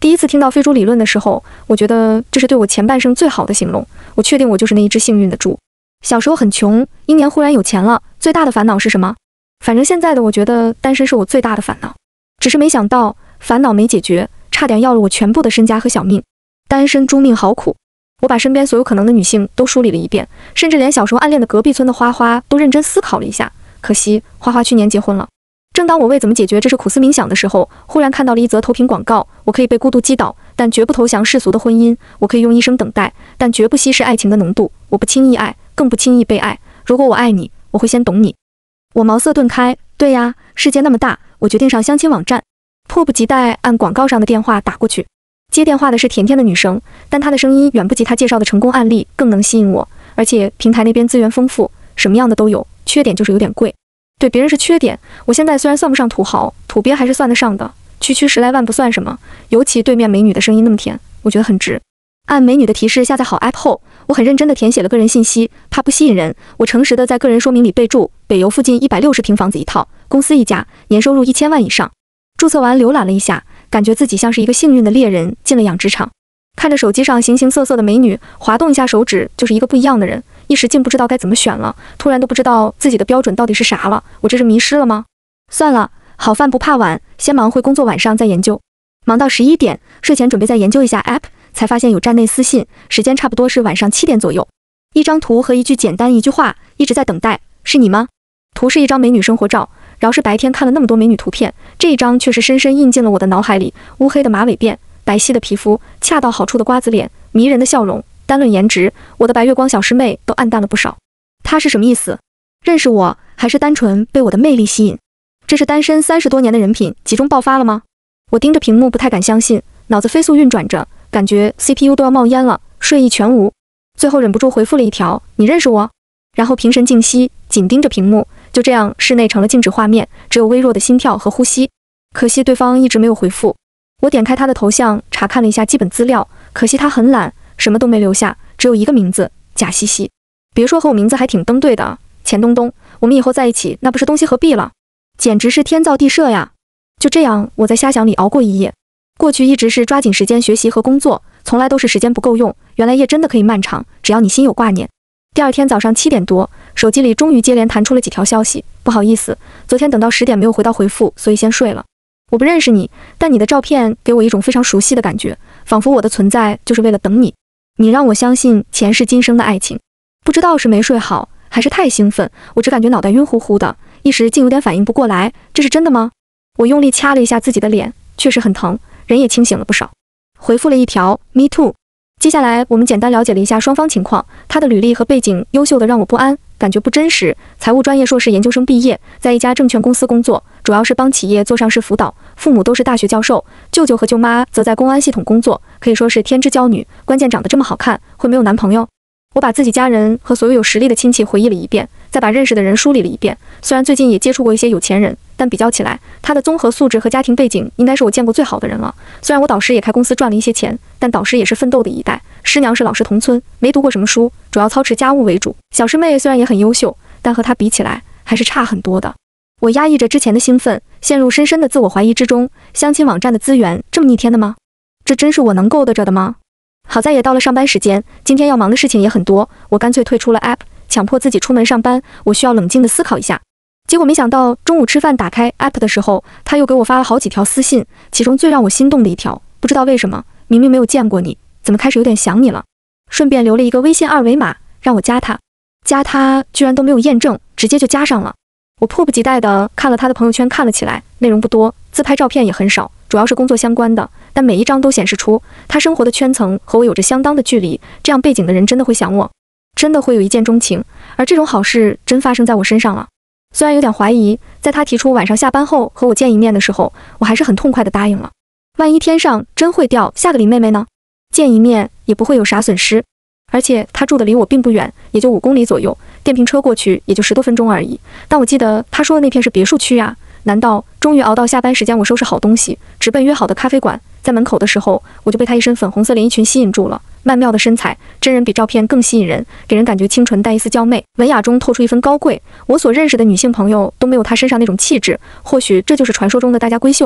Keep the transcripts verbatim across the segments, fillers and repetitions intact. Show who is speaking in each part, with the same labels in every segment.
Speaker 1: 第一次听到飞猪理论的时候，我觉得这是对我前半生最好的形容。我确定我就是那一只幸运的猪。小时候很穷，英年忽然有钱了，最大的烦恼是什么？反正现在的我觉得单身是我最大的烦恼。只是没想到烦恼没解决，差点要了我全部的身家和小命。单身猪命好苦。我把身边所有可能的女性都梳理了一遍，甚至连小时候暗恋的隔壁村的花花都认真思考了一下。可惜花花去年结婚了。正当我为怎么解决这事苦思冥想的时候，忽然看到了一则投屏广告。我可以被孤独击倒，但绝不投降世俗的婚姻。我可以用一生等待，但绝不稀释爱情的浓度。我不轻易爱，更不轻易被爱。如果我爱你，我会先懂你。我茅塞顿开，对呀，世界那么大，我决定上相亲网站。迫不及待按广告上的电话打过去。接电话的是甜甜的女生，但她的声音远不及她介绍的成功案例更能吸引我。而且平台那边资源丰富，什么样的都有，缺点就是有点贵。对别人是缺点，我现在虽然算不上土豪，土鳖还是算得上的，区区十来万不算什么。尤其对面美女的声音那么甜，我觉得很值。按美女的提示下载好 app 后，我很认真地填写了个人信息，怕不吸引人，我诚实地在个人说明里备注：北邮附近一百六十平房子一套，公司一家，年收入一千万以上。注册完浏览了一下，感觉自己像是一个幸运的猎人进了养殖场。看着手机上形形色色的美女，滑动一下手指就是一个不一样的人，一时竟不知道该怎么选了，突然都不知道自己的标准到底是啥了，我这是迷失了吗？算了，好饭不怕晚，先忙会工作，晚上再研究。忙到十一点，睡前准备再研究一下 app， 才发现有站内私信，时间差不多是晚上七点左右。一张图和一句简单一句话，一直在等待，是你吗？图是一张美女生活照，饶是白天看了那么多美女图片，这一张却是深深印进了我的脑海里。乌黑的马尾辫，白皙的皮肤，恰到好处的瓜子脸，迷人的笑容，单论颜值，我的白月光小师妹都暗淡了不少。她是什么意思？认识我，还是单纯被我的魅力吸引？这是单身三十多年的人品集中爆发了吗？我盯着屏幕不太敢相信，脑子飞速运转着，感觉 C P U 都要冒烟了，睡意全无。最后忍不住回复了一条：你认识我？然后平神静息，紧盯着屏幕。就这样，室内成了静止画面，只有微弱的心跳和呼吸。可惜对方一直没有回复。我点开他的头像，查看了一下基本资料，可惜他很懒，什么都没留下，只有一个名字：贾西西。别说和我名字还挺登对的，钱东东，我们以后在一起，那不是东西合璧了？简直是天造地设呀！就这样，我在瞎想里熬过一夜。过去一直是抓紧时间学习和工作，从来都是时间不够用。原来夜真的可以漫长，只要你心有挂念。第二天早上七点多，手机里终于接连弹出了几条消息。不好意思，昨天等到十点没有回到回复，所以先睡了。我不认识你，但你的照片给我一种非常熟悉的感觉，仿佛我的存在就是为了等你。你让我相信前世今生的爱情。不知道是没睡好，还是太兴奋，我只感觉脑袋晕乎乎的，一时竟有点反应不过来，这是真的吗？我用力掐了一下自己的脸，确实很疼，人也清醒了不少。回复了一条 Me too。接下来我们简单了解了一下双方情况，他的履历和背景优秀的让我不安，感觉不真实。财务专业硕士研究生毕业，在一家证券公司工作，主要是帮企业做上市辅导，父母都是大学教授，舅舅和舅妈则在公安系统工作，可以说是天之娇女。关键长得这么好看，会没有男朋友？我把自己家人和所有有实力的亲戚回忆了一遍，再把认识的人梳理了一遍。虽然最近也接触过一些有钱人，但比较起来，他的综合素质和家庭背景应该是我见过最好的人了。虽然我导师也开公司赚了一些钱，但导师也是奋斗的一代，师娘是老师同村，没读过什么书，主要操持家务为主。小师妹虽然也很优秀，但和她比起来还是差很多的。我压抑着之前的兴奋，陷入深深的自我怀疑之中。相亲网站的资源这么逆天的吗？这真是我能够得着的吗？好在也到了上班时间，今天要忙的事情也很多，我干脆退出了 app， 强迫自己出门上班。我需要冷静地思考一下。结果没想到中午吃饭打开 app 的时候，他又给我发了好几条私信，其中最让我心动的一条，不知道为什么，明明没有见过你，怎么开始有点想你了？顺便留了一个微信二维码，让我加他。加他居然都没有验证，直接就加上了。我迫不及待地看了他的朋友圈，看了起来，内容不多，自拍照片也很少，主要是工作相关的，但每一张都显示出他生活的圈层和我有着相当的距离。这样背景的人真的会想我，真的会有一见钟情，而这种好事真发生在我身上了。虽然有点怀疑，在他提出晚上下班后和我见一面的时候，我还是很痛快地答应了。万一天上真会掉下个林妹妹呢？见一面也不会有啥损失，而且他住的离我并不远，也就五公里左右，电瓶车过去也就十多分钟而已。但我记得他说的那片是别墅区啊，难道终于熬到下班时间，我收拾好东西，直奔约好的咖啡馆，在门口的时候，我就被他一身粉红色连衣裙吸引住了。曼妙的身材，真人比照片更吸引人，给人感觉清纯带一丝娇媚，文雅中透出一分高贵。我所认识的女性朋友都没有她身上那种气质，或许这就是传说中的大家闺秀。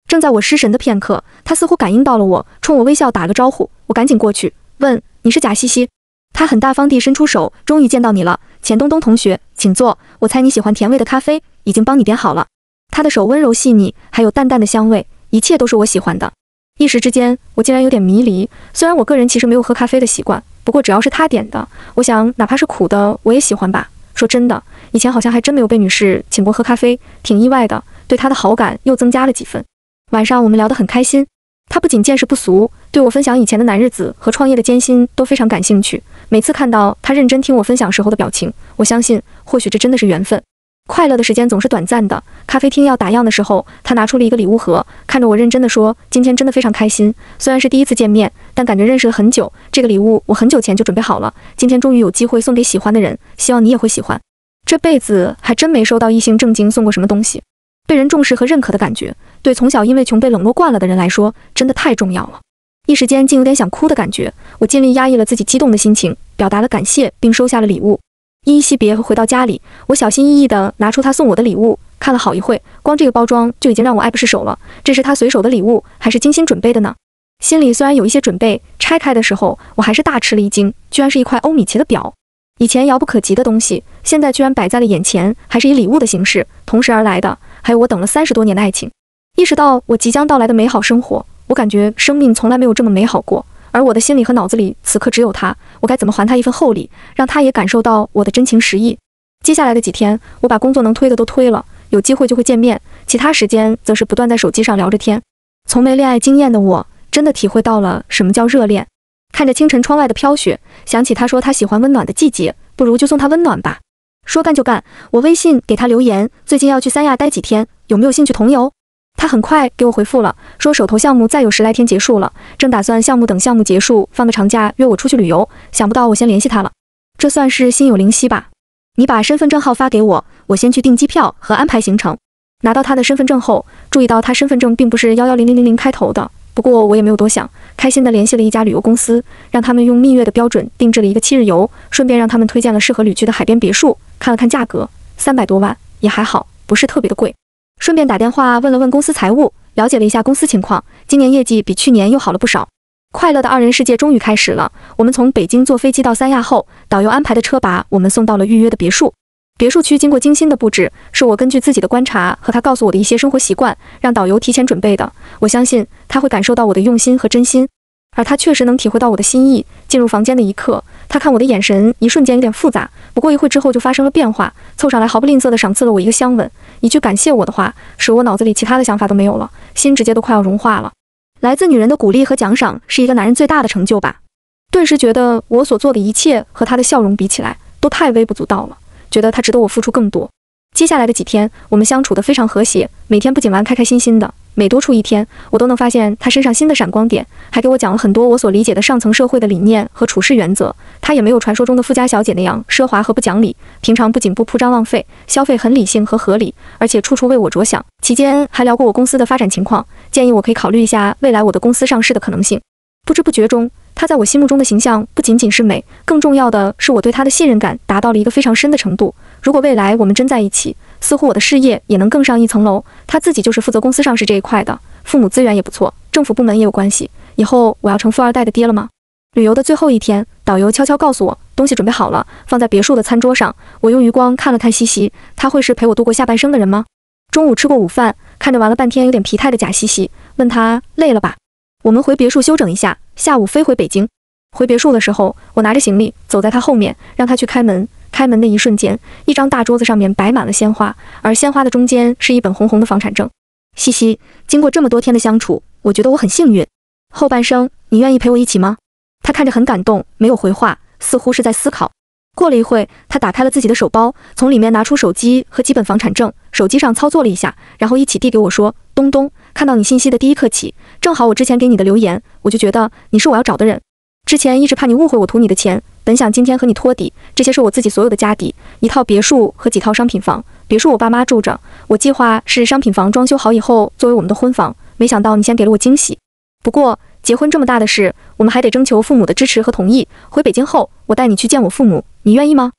Speaker 1: 正在我失神的片刻，他似乎感应到了我，冲我微笑打了个招呼。我赶紧过去问：“你是贾西西？”他很大方地伸出手：“终于见到你了，钱东东同学，请坐。我猜你喜欢甜味的咖啡，已经帮你点好了。”他的手温柔细腻，还有淡淡的香味，一切都是我喜欢的。一时之间，我竟然有点迷离。虽然我个人其实没有喝咖啡的习惯，不过只要是他点的，我想哪怕是苦的，我也喜欢吧。说真的，以前好像还真没有被女士请过喝咖啡，挺意外的，对他的好感又增加了几分。晚上我们聊得很开心，他不仅见识不俗，对我分享以前的难日子和创业的艰辛都非常感兴趣。每次看到他认真听我分享时候的表情，我相信或许这真的是缘分。快乐的时间总是短暂的。咖啡厅要打烊的时候，他拿出了一个礼物盒，看着我认真地说：“今天真的非常开心，虽然是第一次见面，但感觉认识了很久。这个礼物我很久前就准备好了，今天终于有机会送给喜欢的人，希望你也会喜欢。”这辈子还真没收到异性正经送过什么东西，被人重视和认可的感觉，对从小因为穷被冷落惯了的人来说，真的太重要了。一时间竟有点想哭的感觉，我尽力压抑了自己激动的心情，表达了感谢，并收下了礼物。依依惜别回到家里，我小心翼翼地拿出他送我的礼物，看了好一会，光这个包装就已经让我爱不释手了。这是他随手的礼物，还是精心准备的呢？心里虽然有一些准备，拆开的时候我还是大吃了一惊，居然是一块欧米茄的表。以前遥不可及的东西，现在居然摆在了眼前，还是以礼物的形式同时而来的，还有我等了三十多年的爱情。意识到我即将到来的美好生活，我感觉生命从来没有这么美好过。而我的心里和脑子里此刻只有他，我该怎么还他一份厚礼，让他也感受到我的真情实意？接下来的几天，我把工作能推的都推了，有机会就会见面，其他时间则是不断在手机上聊着天。从没恋爱经验的我，真的体会到了什么叫热恋。看着清晨窗外的飘雪，想起他说他喜欢温暖的季节，不如就送他温暖吧。说干就干，我微信给他留言，最近要去三亚待几天，有没有兴趣同游？他很快给我回复了，说手头项目再有十来天结束了，正打算项目等项目结束放个长假约我出去旅游，想不到我先联系他了，这算是心有灵犀吧。你把身份证号发给我，我先去订机票和安排行程。拿到他的身份证后，注意到他身份证并不是一一零零零零开头的，不过我也没有多想，开心的联系了一家旅游公司，让他们用蜜月的标准定制了一个七日游，顺便让他们推荐了适合旅居的海边别墅。看了看价格，三百多万，也还好，不是特别的贵。顺便打电话问了问公司财务，了解了一下公司情况，今年业绩比去年又好了不少。快乐的二人世界终于开始了。我们从北京坐飞机到三亚后，导游安排的车把我们送到了预约的别墅。别墅区经过精心的布置，是我根据自己的观察和他告诉我的一些生活习惯，让导游提前准备的。我相信他会感受到我的用心和真心，而他确实能体会到我的心意。进入房间的一刻，他看我的眼神一瞬间有点复杂，不过一会之后就发生了变化，凑上来毫不吝啬地赏赐了我一个香吻，一句感谢我的话，使我脑子里其他的想法都没有了，心直接都快要融化了。来自女人的鼓励和奖赏，是一个男人最大的成就吧。顿时觉得我所做的一切和他的笑容比起来，都太微不足道了，觉得他值得我付出更多。接下来的几天，我们相处得非常和谐，每天不仅玩开开心心的，每多出一天，我都能发现他身上新的闪光点，还给我讲了很多我所理解的上层社会的理念和处事原则。他也没有传说中的富家小姐那样奢华和不讲理，平常不仅不铺张浪费，消费很理性和合理，而且处处为我着想。期间还聊过我公司的发展情况，建议我可以考虑一下未来我的公司上市的可能性。不知不觉中，他在我心目中的形象不仅仅是美，更重要的是我对他的信任感达到了一个非常深的程度。如果未来我们真在一起，似乎我的事业也能更上一层楼。他自己就是负责公司上市这一块的，父母资源也不错，政府部门也有关系。以后我要成富二代的爹了吗？旅游的最后一天，导游悄悄告诉我，东西准备好了，放在别墅的餐桌上。我用余光看了看西西，他会是陪我度过下半生的人吗？中午吃过午饭，看着玩了半天有点疲态的贾西西，问他累了吧？我们回别墅休整一下，下午飞回北京。回别墅的时候，我拿着行李走在他后面，让他去开门。开门的一瞬间，一张大桌子上面摆满了鲜花，而鲜花的中间是一本红红的房产证。西西，经过这么多天的相处，我觉得我很幸运。后半生，你愿意陪我一起吗？他看着很感动，没有回话，似乎是在思考。过了一会，他打开了自己的手包，从里面拿出手机和几本房产证，手机上操作了一下，然后一起递给我说：东东，看到你信息的第一刻起，正好我之前给你的留言，我就觉得你是我要找的人。之前一直怕你误会我图你的钱，本想今天和你托底，这些是我自己所有的家底，一套别墅和几套商品房。别墅我爸妈住着，我计划是商品房装修好以后作为我们的婚房，没想到你先给了我惊喜。不过结婚这么大的事，我们还得征求父母的支持和同意。回北京后，我带你去见我父母，你愿意吗？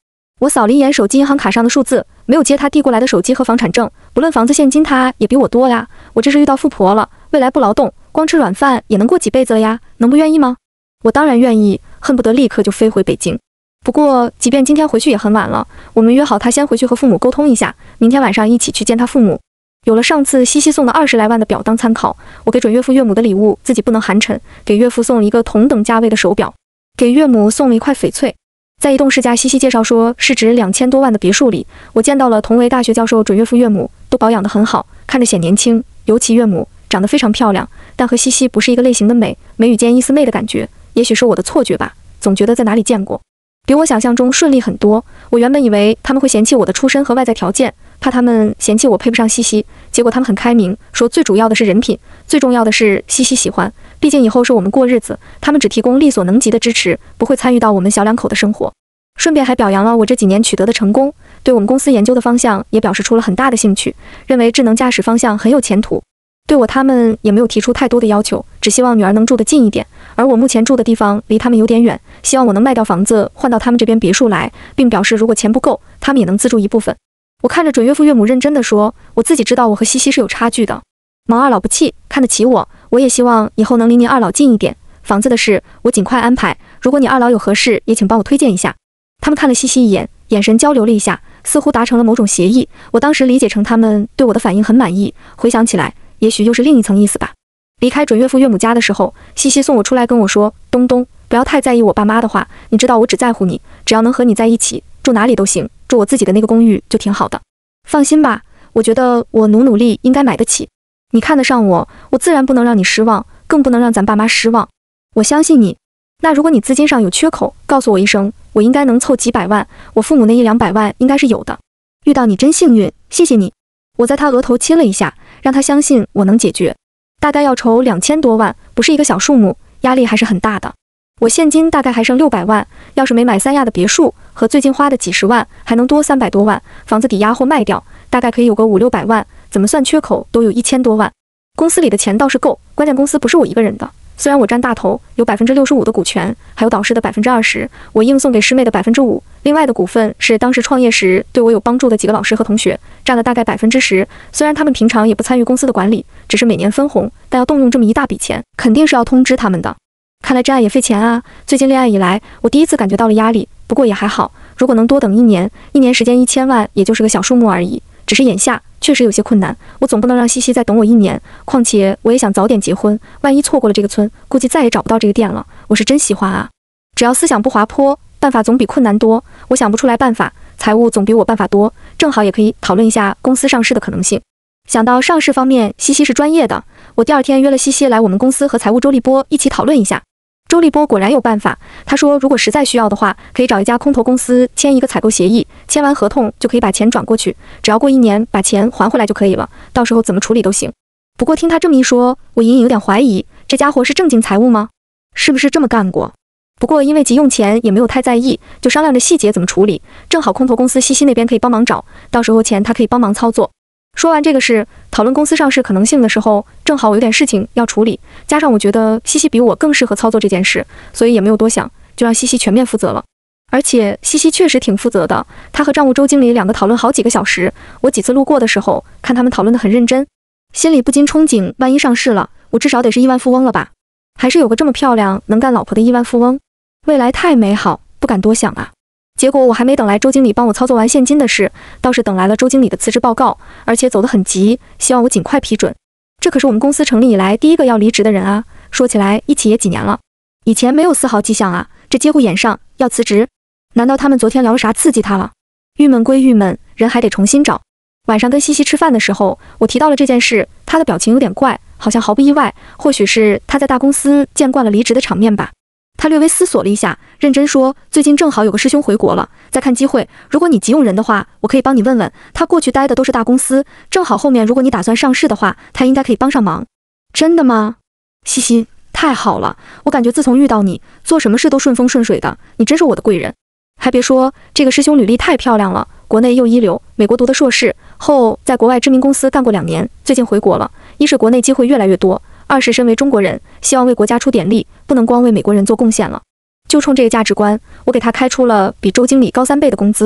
Speaker 1: 我扫了一眼手机银行卡上的数字，没有接他递过来的手机和房产证，不论房子现金他也比我多呀。我这是遇到富婆了，未来不劳动，光吃软饭也能过几辈子了呀，能不愿意吗？我当然愿意，恨不得立刻就飞回北京。不过，即便今天回去也很晚了，我们约好他先回去和父母沟通一下，明天晚上一起去见他父母。有了上次西西送的二十来万的表当参考，我给准岳父岳母的礼物自己不能寒碜，给岳父送了一个同等价位的手表，给岳母送了一块翡翠。在移动世家西西介绍说市值两千多万的别墅里，我见到了同为大学教授准岳父岳母，都保养得很好，看着显年轻，尤其岳母长得非常漂亮，但和西西不是一个类型的美，眉宇间一丝媚的感觉，也许是我的错觉吧，总觉得在哪里见过。比我想象中顺利很多。我原本以为他们会嫌弃我的出身和外在条件，怕他们嫌弃我配不上西西，结果他们很开明，说最主要的是人品，最重要的是西西喜欢，毕竟以后是我们过日子，他们只提供力所能及的支持，不会参与到我们小两口的生活。顺便还表扬了我这几年取得的成功，对我们公司研究的方向也表示出了很大的兴趣，认为智能驾驶方向很有前途。对我他们也没有提出太多的要求，只希望女儿能住得近一点，而我目前住的地方离他们有点远，希望我能卖掉房子换到他们这边别墅来，并表示如果钱不够，他们也能资助一部分。我看着准岳父岳母认真地说，我自己知道我和西西是有差距的，蒙二老不气，看得起我，我也希望以后能离您二老近一点。房子的事我尽快安排，如果你二老有合适，也请帮我推荐一下。他们看了西西一眼，眼神交流了一下，似乎达成了某种协议，我当时理解成他们对我的反应很满意，回想起来也许又是另一层意思吧。离开准岳父岳母家的时候，西西送我出来跟我说，东东，不要太在意我爸妈的话，你知道我只在乎你，只要能和你在一起，住哪里都行，住我自己的那个公寓就挺好的。放心吧，我觉得我努努力应该买得起，你看得上我，我自然不能让你失望，更不能让咱爸妈失望。我相信你。那如果你资金上有缺口，告诉我一声，我应该能凑几百万，我父母那一两百万应该是有的。遇到你真幸运，谢谢你。我在他额头亲了一下，让他相信我能解决。大概要筹两千多万，不是一个小数目，压力还是很大的。我现金大概还剩六百万，要是没买三亚的别墅和最近花的几十万，还能多三百多万，房子抵押或卖掉，大概可以有个五六百万，怎么算缺口都有一千多万。公司里的钱倒是够，关键公司不是我一个人的。虽然我占大头，有百分之六十五的股权，还有导师的百分之二十，我硬送给师妹的百分之五，另外的股份是当时创业时对我有帮助的几个老师和同学，占了大概百分之十。虽然他们平常也不参与公司的管理，只是每年分红，但要动用这么一大笔钱，肯定是要通知他们的。看来真爱也费钱啊！最近恋爱以来，我第一次感觉到了压力，不过也还好，如果能多等一年，一年时间一千万，也就是个小数目而已。只是眼下确实有些困难，我总不能让西西再等我一年，况且我也想早点结婚，万一错过了这个村，估计再也找不到这个店了。我是真喜欢啊！只要思想不滑坡，办法总比困难多。我想不出来办法，财务总比我办法多，正好也可以讨论一下公司上市的可能性。想到上市方面，西西是专业的，我第二天约了西西来我们公司和财务周立波一起讨论一下。周立波果然有办法，他说如果实在需要的话，可以找一家空投公司签一个采购协议，签完合同就可以把钱转过去，只要过一年把钱还回来就可以了，到时候怎么处理都行。不过听他这么一说，我隐隐有点怀疑，这家伙是正经财务吗？是不是这么干过？不过因为急用钱也没有太在意，就商量着细节怎么处理，正好空投公司西西那边可以帮忙找，到时候钱他可以帮忙操作。说完这个事，讨论公司上市可能性的时候，正好我有点事情要处理，加上我觉得西西比我更适合操作这件事，所以也没有多想，就让西西全面负责了。而且西西确实挺负责的，他和账务周经理两个讨论好几个小时，我几次路过的时候，看他们讨论得很认真，心里不禁憧憬，万一上市了，我至少得是亿万富翁了吧？还是有个这么漂亮能干老婆的亿万富翁，未来太美好，不敢多想啊。结果我还没等来周经理帮我操作完现金的事，倒是等来了周经理的辞职报告，而且走得很急，希望我尽快批准。这可是我们公司成立以来第一个要离职的人啊，说起来一起也几年了，以前没有丝毫迹象啊，这节骨眼上要辞职，难道他们昨天聊了啥刺激他了？郁闷归郁闷，人还得重新找。晚上跟西西吃饭的时候，我提到了这件事，他的表情有点怪，好像毫不意外，或许是他在大公司见惯了离职的场面吧。他略微思索了一下，认真说，最近正好有个师兄回国了，在看机会，如果你急用人的话，我可以帮你问问，他过去待的都是大公司，正好后面如果你打算上市的话，他应该可以帮上忙。真的吗？西西，太好了，我感觉自从遇到你，做什么事都顺风顺水的，你真是我的贵人。还别说，这个师兄履历太漂亮了，国内又一流，美国读的硕士后，在国外知名公司干过两年，最近回国了，一是国内机会越来越多，二是身为中国人，希望为国家出点力，不能光为美国人做贡献了。就冲这个价值观，我给他开出了比周经理高三倍的工资。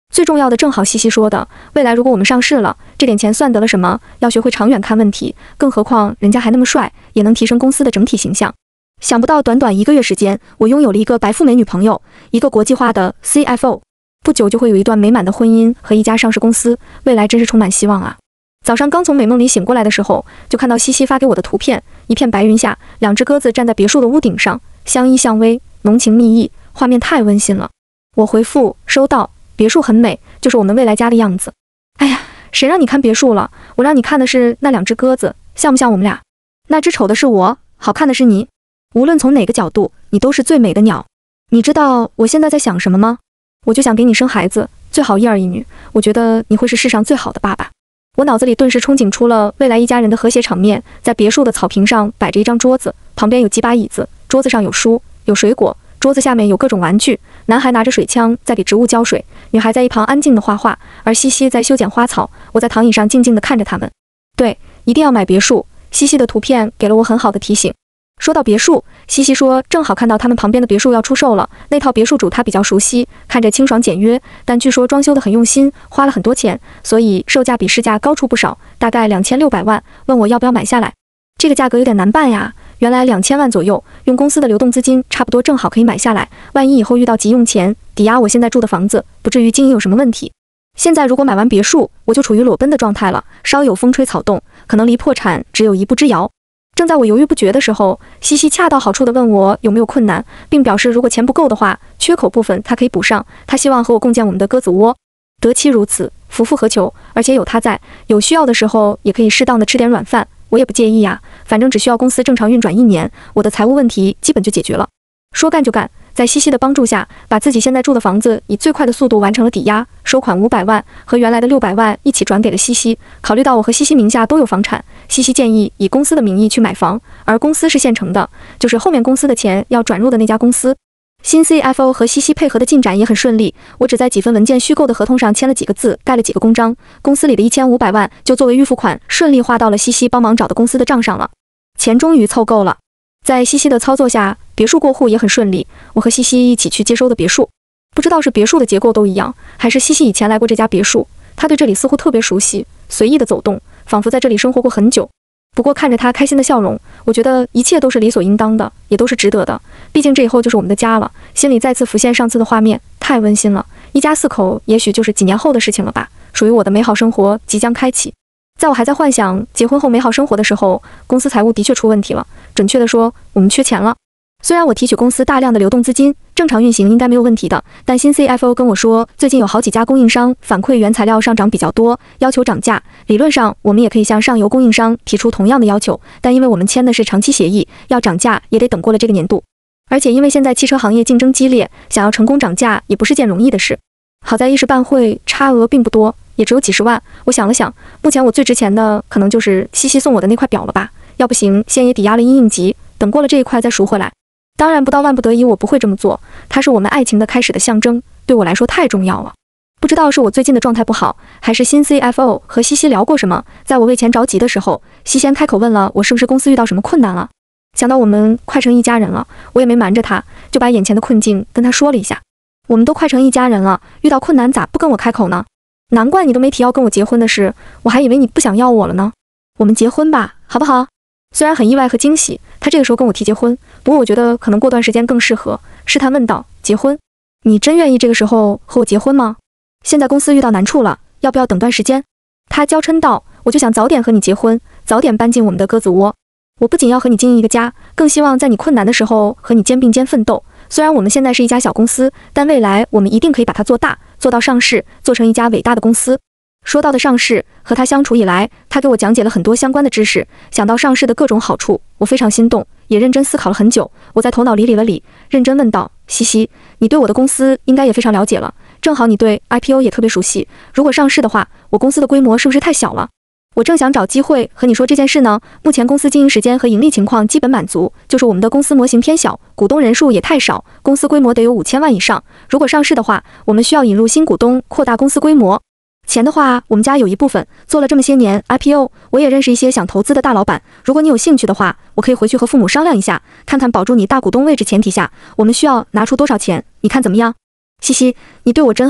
Speaker 1: 最重要的正好西西说的，未来如果我们上市了，这点钱算得了什么？要学会长远看问题，更何况人家还那么帅，也能提升公司的整体形象。想不到短短一个月时间，我拥有了一个白富美女朋友，一个国际化的 C F O， 不久就会有一段美满的婚姻和一家上市公司，未来真是充满希望啊！早上刚从美梦里醒过来的时候，就看到西西发给我的图片，一片白云下，两只鸽子站在别墅的屋顶上，相依相偎，浓情蜜意，画面太温馨了。我回复收到，别墅很美，就是我们未来家的样子。哎呀，谁让你看别墅了？我让你看的是那两只鸽子，像不像我们俩？那只丑的是我，好看的是你。无论从哪个角度，你都是最美的鸟。你知道我现在在想什么吗？我就想给你生孩子，最好一儿一女，我觉得你会是世上最好的爸爸。我脑子里顿时憧憬出了未来一家人的和谐场面，在别墅的草坪上摆着一张桌子，旁边有几把椅子，桌子上有书，有水果，桌子下面有各种玩具。男孩拿着水枪在给植物浇水，女孩在一旁安静的画画，而西西在修剪花草。我在躺椅上静静地看着他们。对，一定要买别墅。西西的图片给了我很好的提醒。说到别墅，西西说正好看到他们旁边的别墅要出售了，那套别墅主他比较熟悉，看着清爽简约，但据说装修得很用心，花了很多钱，所以售价比市价高出不少，大概两千六百万，问我要不要买下来。这个价格有点难办呀，原来两千万左右，用公司的流动资金差不多正好可以买下来，万一以后遇到急用钱，抵押我现在住的房子，不至于经营有什么问题。现在如果买完别墅，我就处于裸奔的状态了，稍有风吹草动，可能离破产只有一步之遥。正在我犹豫不决的时候，西西恰到好处地问我有没有困难，并表示如果钱不够的话，缺口部分他可以补上，他希望和我共建我们的鸽子窝。得妻如此，夫复何求？而且有他在，有需要的时候也可以适当的吃点软饭，我也不介意呀，反正只需要公司正常运转一年，我的财务问题基本就解决了。说干就干，在西西的帮助下，把自己现在住的房子以最快的速度完成了抵押，收款五百万，和原来的六百万一起转给了西西。考虑到我和西西名下都有房产，西西建议以公司的名义去买房，而公司是现成的，就是后面公司的钱要转入的那家公司。新 C F O 和西西配合的进展也很顺利，我只在几份文件虚构的合同上签了几个字，盖了几个公章，公司里的一千五百万就作为预付款顺利划到了西西帮忙找的公司的账上了，钱终于凑够了。在西西的操作下，别墅过户也很顺利，我和西西一起去接收的别墅。不知道是别墅的结构都一样，还是西西以前来过这家别墅，他对这里似乎特别熟悉，随意的走动，仿佛在这里生活过很久。不过看着他开心的笑容，我觉得一切都是理所应当的，也都是值得的，毕竟这以后就是我们的家了。心里再次浮现上次的画面，太温馨了，一家四口也许就是几年后的事情了吧，属于我的美好生活即将开启。在我还在幻想结婚后美好生活的时候，公司财务的确出问题了，准确的说，我们缺钱了。虽然我提取公司大量的流动资金，正常运行应该没有问题的，但新 C F O 跟我说，最近有好几家供应商反馈原材料上涨比较多，要求涨价。理论上我们也可以向上游供应商提出同样的要求，但因为我们签的是长期协议，要涨价也得等过了这个年度。而且因为现在汽车行业竞争激烈，想要成功涨价也不是件容易的事。好在一时半会差额并不多，也只有几十万。我想了想，目前我最值钱的可能就是西西送我的那块表了吧，要不行先也抵押了一应急，等过了这一块再赎回来。当然不到万不得已我不会这么做，它是我们爱情的开始的象征，对我来说太重要了。不知道是我最近的状态不好，还是新 C F O 和西西聊过什么，在我为钱着急的时候，西先开口问了我是不是公司遇到什么困难了。想到我们快成一家人了，我也没瞒着他，就把眼前的困境跟他说了一下。我们都快成一家人了，遇到困难咋不跟我开口呢？难怪你都没提要跟我结婚的事，我还以为你不想要我了呢。我们结婚吧，好不好？虽然很意外和惊喜，他这个时候跟我提结婚，不过我觉得可能过段时间更适合。试探问道：结婚？你真愿意这个时候和我结婚吗？现在公司遇到难处了，要不要等段时间？他娇嗔道：我就想早点和你结婚，早点搬进我们的鸽子窝。我不仅要和你经营一个家，更希望在你困难的时候和你肩并肩奋斗。虽然我们现在是一家小公司，但未来我们一定可以把它做大，做到上市，做成一家伟大的公司。说到的上市，和他相处以来，他给我讲解了很多相关的知识，想到上市的各种好处，我非常心动，也认真思考了很久。我在头脑里理了理，认真问道：西西，你对我的公司应该也非常了解了，正好你对 I P O 也特别熟悉，如果上市的话，我公司的规模是不是太小了？我正想找机会和你说这件事呢。目前公司经营时间和盈利情况基本满足，就是我们的公司模型偏小，股东人数也太少，公司规模得有五千万以上。如果上市的话，我们需要引入新股东，扩大公司规模。钱的话，我们家有一部分，做了这么些年 I P O， 我也认识一些想投资的大老板。如果你有兴趣的话，我可以回去和父母商量一下，看看保住你大股东位置前提下，我们需要拿出多少钱，你看怎么样？西西，你对我真好，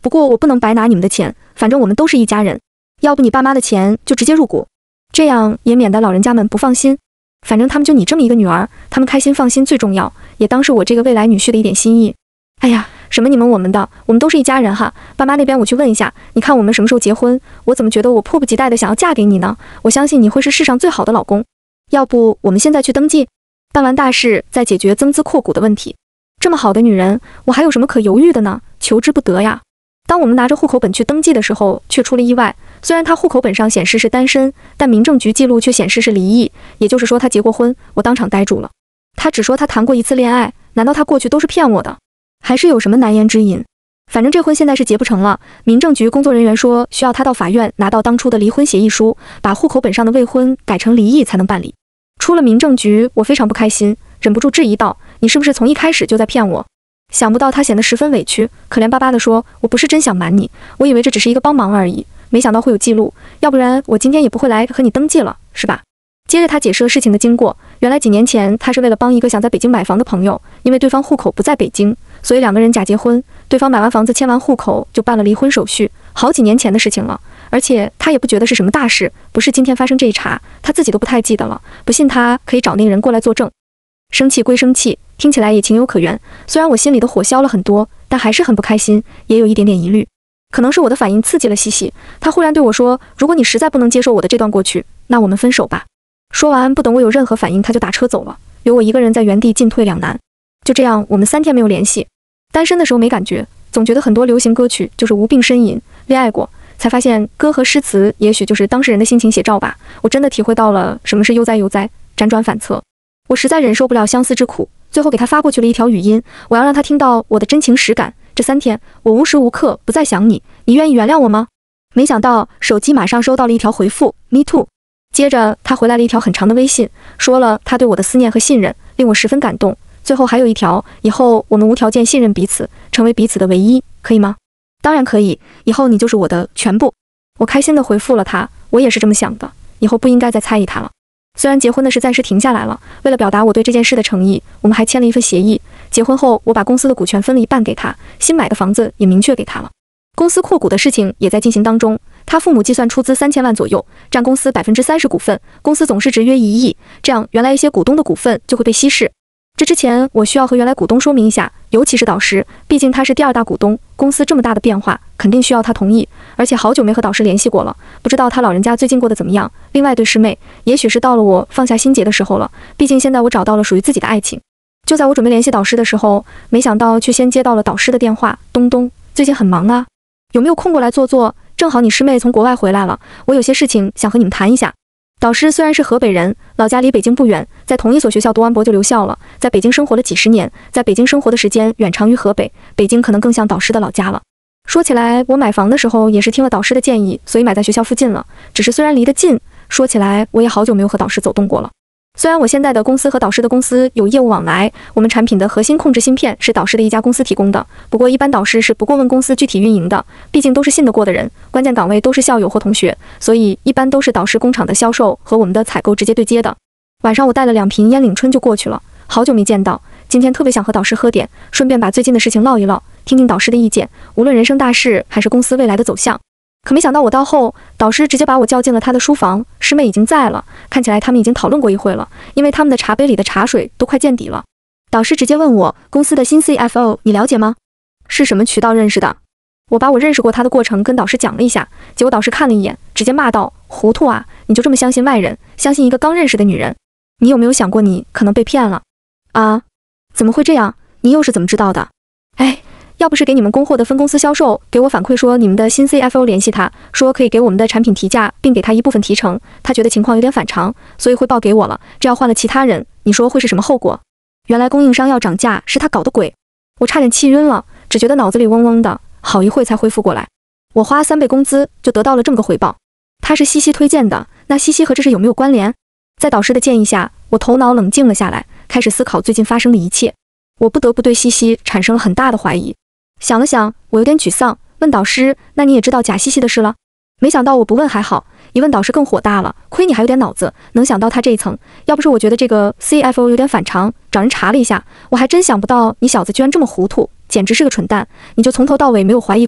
Speaker 1: 不过我不能白拿你们的钱，反正我们都是一家人，要不你爸妈的钱就直接入股，这样也免得老人家们不放心。反正他们就你这么一个女儿，他们开心放心最重要，也当是我这个未来女婿的一点心意。哎呀，什么你们我们的，我们都是一家人哈。爸妈那边我去问一下，你看我们什么时候结婚？我怎么觉得我迫不及待的想要嫁给你呢？我相信你会是世上最好的老公。要不我们现在去登记，办完大事再解决增资扩股的问题。这么好的女人，我还有什么可犹豫的呢？求之不得呀。当我们拿着户口本去登记的时候，却出了意外。虽然他户口本上显示是单身，但民政局记录却显示是离异，也就是说他结过婚。我当场呆住了。他只说他谈过一次恋爱，难道他过去都是骗我的？还是有什么难言之隐？反正这婚现在是结不成了。民政局工作人员说，需要他到法院拿到当初的离婚协议书，把户口本上的未婚改成离异才能办理。出了民政局，我非常不开心，忍不住质疑道：“你是不是从一开始就在骗我？”想不到他显得十分委屈，可怜巴巴地说：“我不是真想瞒你，我以为这只是一个帮忙而已，没想到会有记录，要不然我今天也不会来和你登记了，是吧？”接着他解释了事情的经过，原来几年前他是为了帮一个想在北京买房的朋友，因为对方户口不在北京，所以两个人假结婚，对方买完房子签完户口就办了离婚手续，好几年前的事情了。而且他也不觉得是什么大事，不是今天发生这一茬，他自己都不太记得了，不信他可以找那个人过来作证。生气归生气，听起来也情有可原，虽然我心里的火消了很多，但还是很不开心，也有一点点疑虑。可能是我的反应刺激了西西，他忽然对我说：“如果你实在不能接受我的这段过去，那我们分手吧。”说完，不等我有任何反应，他就打车走了，留我一个人在原地进退两难。就这样，我们三天没有联系。单身的时候没感觉，总觉得很多流行歌曲就是无病呻吟，恋爱过才发现歌和诗词也许就是当事人的心情写照吧。我真的体会到了什么是悠哉悠哉，辗转反侧。我实在忍受不了相思之苦，最后给他发过去了一条语音，我要让他听到我的真情实感。这三天我无时无刻不在想你，你愿意原谅我吗？没想到手机马上收到了一条回复 Me too。 接着他回来了一条很长的微信，说了他对我的思念和信任，令我十分感动。最后还有一条，以后我们无条件信任彼此，成为彼此的唯一，可以吗？当然可以，以后你就是我的全部。我开心地回复了他，我也是这么想的，以后不应该再猜疑他了。虽然结婚的事暂时停下来了，为了表达我对这件事的诚意，我们还签了一份协议。结婚后，我把公司的股权分了一半给他，新买的房子也明确给他了。公司扩股的事情也在进行当中，他父母计算出资三千万左右，占公司百分之三十股份，公司总市值约一亿，这样原来一些股东的股份就会被稀释。这之前我需要和原来股东说明一下，尤其是导师，毕竟他是第二大股东，公司这么大的变化，肯定需要他同意。而且好久没和导师联系过了，不知道他老人家最近过得怎么样。另外对师妹，也许是到了我放下心结的时候了，毕竟现在我找到了属于自己的爱情。就在我准备联系导师的时候，没想到却先接到了导师的电话。东东，最近很忙啊，有没有空过来坐坐？正好你师妹从国外回来了，我有些事情想和你们谈一下。导师虽然是河北人，老家离北京不远，在同一所学校读完博就留校了，在北京生活了几十年，在北京生活的时间远长于河北，北京可能更像导师的老家了。说起来，我买房的时候也是听了导师的建议，所以买在学校附近了。只是虽然离得近，说起来我也好久没有和导师走动过了。虽然我现在的公司和导师的公司有业务往来，我们产品的核心控制芯片是导师的一家公司提供的，不过一般导师是不过问公司具体运营的，毕竟都是信得过的人，关键岗位都是校友或同学，所以一般都是导师工厂的销售和我们的采购直接对接的。晚上我带了两瓶烟岭春就过去了，好久没见到，今天特别想和导师喝点，顺便把最近的事情唠一唠，听听导师的意见，无论人生大事还是公司未来的走向。可没想到我到后，导师直接把我叫进了他的书房，师妹已经在了，看起来他们已经讨论过一会了，因为他们的茶杯里的茶水都快见底了。导师直接问我，公司的新 C F O 你了解吗？是什么渠道认识的？我把我认识过他的过程跟导师讲了一下，结果导师看了一眼，直接骂道：糊涂啊，你就这么相信外人，相信一个刚认识的女人？你有没有想过你可能被骗了？啊，怎么会这样？你又是怎么知道的？哎，要不是给你们供货的分公司销售给我反馈说你们的新 C F O 联系他，说可以给我们的产品提价，并给他一部分提成，他觉得情况有点反常，所以汇报给我了。这要换了其他人，你说会是什么后果？原来供应商要涨价是他搞的鬼，我差点气晕了，只觉得脑子里嗡嗡的，好一会才恢复过来。我花三倍工资就得到了这么个回报，他是西西推荐的，那西西和这事有没有关联？在导师的建议下，我头脑冷静了下来，开始思考最近发生的一切。我不得不对西西产生了很大的怀疑。想了想，我有点沮丧，问导师：那你也知道假西西的事了？没想到我不问还好，一问导师更火大了，亏你还有点脑子，能想到他这一层。要不是我觉得这个 C F O 有点反常，找人查了一下，我还真想不到你小子居然这么糊涂，简直是个蠢蛋。你就从头到尾没有怀疑过，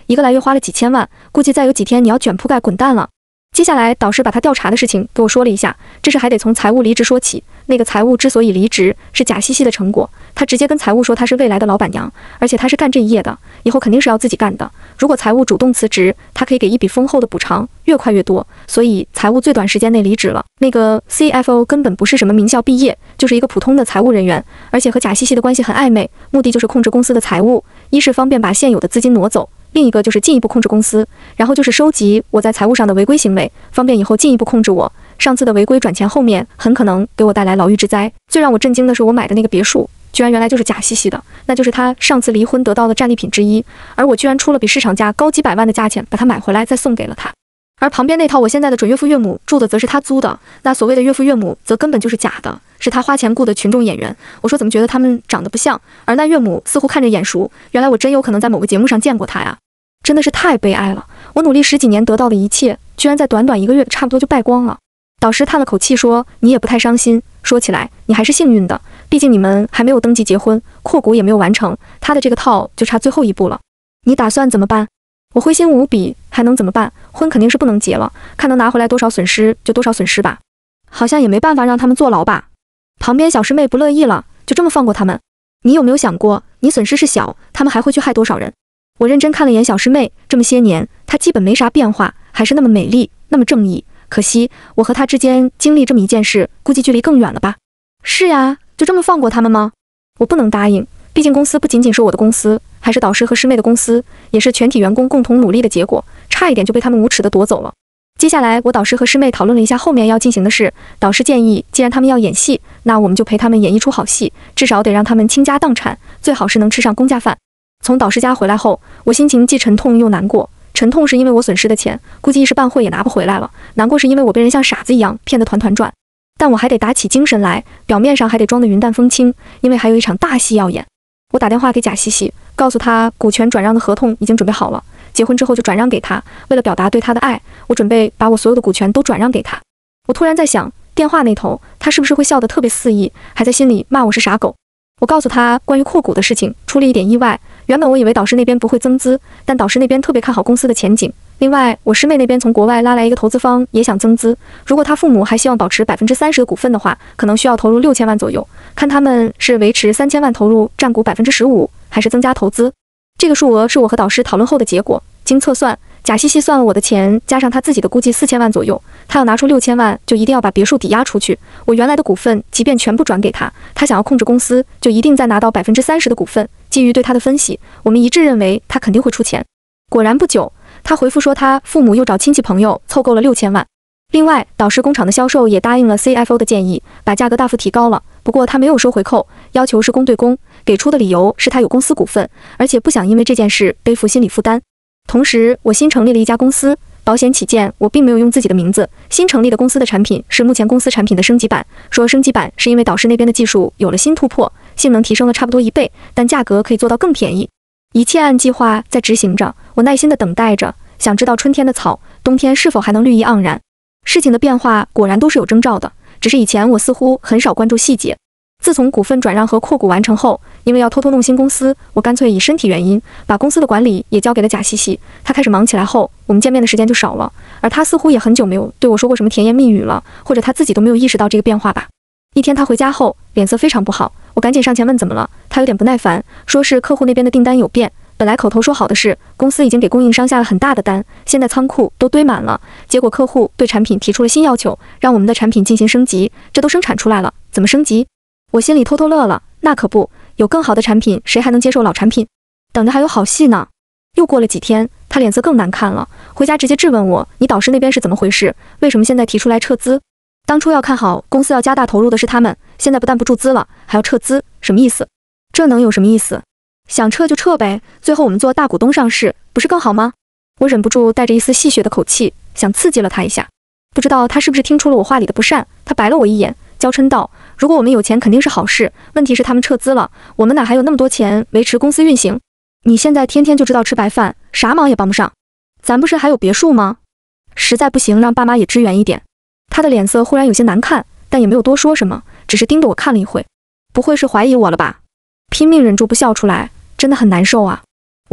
Speaker 1: 一个来月花了几千万，估计再有几天你要卷铺盖滚蛋了。接下来导师把他调查的事情给我说了一下，这事还得从财务离职说起。那个财务之所以离职，是贾西西的成果。他直接跟财务说他是未来的老板娘，而且他是干这一页的，以后肯定是要自己干的。如果财务主动辞职，他可以给一笔丰厚的补偿，越快越多。所以财务最短时间内离职了。那个 C F O 根本不是什么名校毕业，就是一个普通的财务人员，而且和贾西西的关系很暧昧，目的就是控制公司的财务，一是方便把现有的资金挪走，另一个就是进一步控制公司，然后就是收集我在财务上的违规行为，方便以后进一步控制我。上次的违规转钱后面很可能给我带来牢狱之灾。最让我震惊的是，我买的那个别墅居然原来就是贾西西的，那就是他上次离婚得到的战利品之一，而我居然出了比市场价高几百万的价钱把它买回来再送给了他。而旁边那套我现在的准岳父岳母住的则是他租的，那所谓的岳父岳母则根本就是假的，是他花钱雇的群众演员。我说怎么觉得他们长得不像，而那岳母似乎看着眼熟，原来我真有可能在某个节目上见过他呀。真的是太悲哀了，我努力十几年得到的一切，居然在短短一个月差不多就败光了。导师叹了口气说，你也不太伤心，说起来你还是幸运的，毕竟你们还没有登记结婚，扩股也没有完成，他的这个套就差最后一步了。你打算怎么办？我灰心无比，还能怎么办？婚肯定是不能结了，看能拿回来多少损失就多少损失吧。好像也没办法让他们坐牢吧。旁边小师妹不乐意了，就这么放过他们？你有没有想过，你损失是小，他们还会去害多少人？我认真看了眼小师妹，这么些年她基本没啥变化，还是那么美丽，那么正义。可惜我和她之间经历这么一件事，估计距离更远了吧。是呀，就这么放过他们吗？我不能答应，毕竟公司不仅仅是我的公司，还是导师和师妹的公司，也是全体员工共同努力的结果，差一点就被他们无耻地夺走了。接下来我导师和师妹讨论了一下后面要进行的事，导师建议既然他们要演戏，那我们就陪他们演一出好戏，至少得让他们倾家荡产，最好是能吃上公家饭。从导师家回来后，我心情既沉痛又难过。沉痛是因为我损失的钱估计一时半会也拿不回来了，难过是因为我被人像傻子一样骗得团团转。但我还得打起精神来，表面上还得装得云淡风轻，因为还有一场大戏要演。我打电话给贾西西，告诉他股权转让的合同已经准备好了，结婚之后就转让给他。为了表达对他的爱，我准备把我所有的股权都转让给他。我突然在想，电话那头他是不是会笑得特别肆意，还在心里骂我是傻狗。我告诉他关于扩股的事情出了一点意外，原本我以为导师那边不会增资，但导师那边特别看好公司的前景。另外我师妹那边从国外拉来一个投资方也想增资，如果他父母还希望保持百分之三十的股份的话，可能需要投入六千万左右，看他们是维持三千万投入占股百分之十五，还是增加投资。这个数额是我和导师讨论后的结果，经测算贾西西算了我的钱加上他自己的估计四千万左右，他要拿出六千万就一定要把别墅抵押出去，我原来的股份即便全部转给他，他想要控制公司就一定再拿到百分之三十的股份。基于对他的分析，我们一致认为他肯定会出钱。果然不久，他回复说他父母又找亲戚朋友凑够了六千万。另外导师工厂的销售也答应了 C F O 的建议，把价格大幅提高了，不过他没有收回扣，要求是公对公，给出的理由是他有公司股份，而且不想因为这件事背负心理负担。同时我新成立了一家公司，保险起见我并没有用自己的名字，新成立的公司的产品是目前公司产品的升级版，说升级版是因为导师那边的技术有了新突破，性能提升了差不多一倍，但价格可以做到更便宜。一切按计划在执行着，我耐心地等待着，想知道春天的草冬天是否还能绿意盎然。事情的变化果然都是有征兆的，只是以前我似乎很少关注细节。自从股份转让和扩股完成后，因为要偷偷弄新公司，我干脆以身体原因把公司的管理也交给了贾西西。他开始忙起来后，我们见面的时间就少了，而他似乎也很久没有对我说过什么甜言蜜语了，或者他自己都没有意识到这个变化吧。一天他回家后脸色非常不好，我赶紧上前问怎么了，他有点不耐烦，说是客户那边的订单有变，本来口头说好的是公司已经给供应商下了很大的单，现在仓库都堆满了，结果客户对产品提出了新要求，让我们的产品进行升级，这都生产出来了，怎么升级？我心里偷偷乐了，那可不，有更好的产品，谁还能接受老产品？等着还有好戏呢。又过了几天，他脸色更难看了，回家直接质问我，你导师那边是怎么回事？为什么现在提出来撤资？当初要看好公司要加大投入的是他们，现在不但不注资了，还要撤资，什么意思？这能有什么意思？想撤就撤呗，最后我们做大股东上市，不是更好吗？我忍不住带着一丝戏谑的口气，想刺激了他一下。不知道他是不是听出了我话里的不善，他白了我一眼，娇嗔道，如果我们有钱肯定是好事，问题是他们撤资了，我们哪还有那么多钱维持公司运行？你现在天天就知道吃白饭，啥忙也帮不上。咱不是还有别墅吗？实在不行让爸妈也支援一点。他的脸色忽然有些难看，但也没有多说什么，只是盯着我看了一会。不会是怀疑我了吧？拼命忍住不笑出来，真的很难受啊。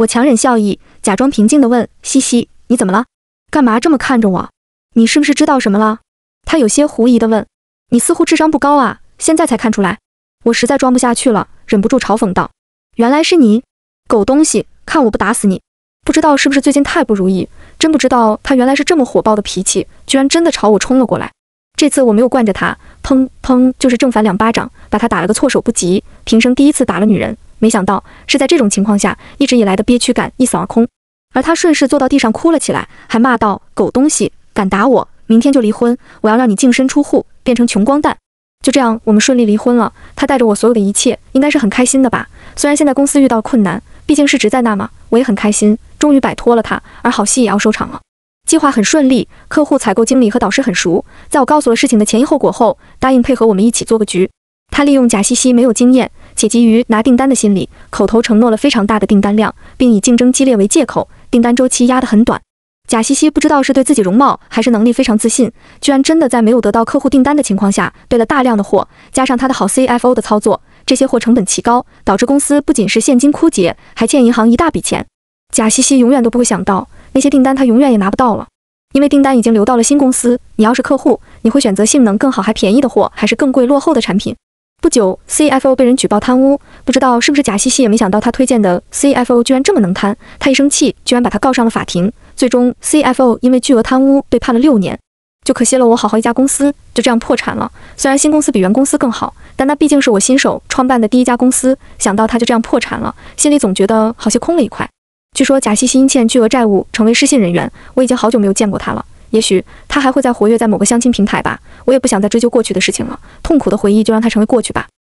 Speaker 1: 我强忍笑意，假装平静地问：西西，你怎么了？干嘛这么看着我？你是不是知道什么了？他有些狐疑地问。你似乎智商不高啊，现在才看出来。我实在装不下去了，忍不住嘲讽道：原来是你，狗东西，看我不打死你！不知道是不是最近太不如意，真不知道他原来是这么火爆的脾气，居然真的朝我冲了过来。这次我没有惯着他，砰砰就是正反两巴掌，把他打了个措手不及。平生第一次打了女人，没想到是在这种情况下，一直以来的憋屈感一扫而空。而他顺势坐到地上哭了起来，还骂道：狗东西，敢打我，明天就离婚，我要让你净身出户，变成穷光蛋。就这样，我们顺利离婚了。他带着我所有的一切，应该是很开心的吧？虽然现在公司遇到困难，毕竟市值在那嘛，我也很开心，终于摆脱了他。而好戏也要收场了。计划很顺利，客户采购经理和导师很熟，在我告诉了事情的前因后果后，答应配合我们一起做个局。他利用贾西西没有经验且急于拿订单的心理，口头承诺了非常大的订单量，并以竞争激烈为借口，订单周期压得很短。贾西西不知道是对自己容貌还是能力非常自信，居然真的在没有得到客户订单的情况下备了大量的货，加上他的好 C F O 的操作，这些货成本奇高，导致公司不仅是现金枯竭，还欠银行一大笔钱。贾西西永远都不会想到，那些订单他永远也拿不到了，因为订单已经流到了新公司。你要是客户，你会选择性能更好还便宜的货，还是更贵落后的产品？不久 C F O 被人举报贪污，不知道是不是贾西西也没想到他推荐的 C F O 居然这么能贪，他一生气居然把他告上了法庭。最终 C F O 因为巨额贪污被判了六年，就可惜了我好好一家公司就这样破产了。虽然新公司比原公司更好，但那毕竟是我新手创办的第一家公司，想到他就这样破产了，心里总觉得好些空了一块。据说贾西西因欠巨额债务成为失信人员，我已经好久没有见过他了，也许他还会再活跃在某个相亲平台吧，我也不想再追究过去的事情了，痛苦的回忆就让它成为过去吧。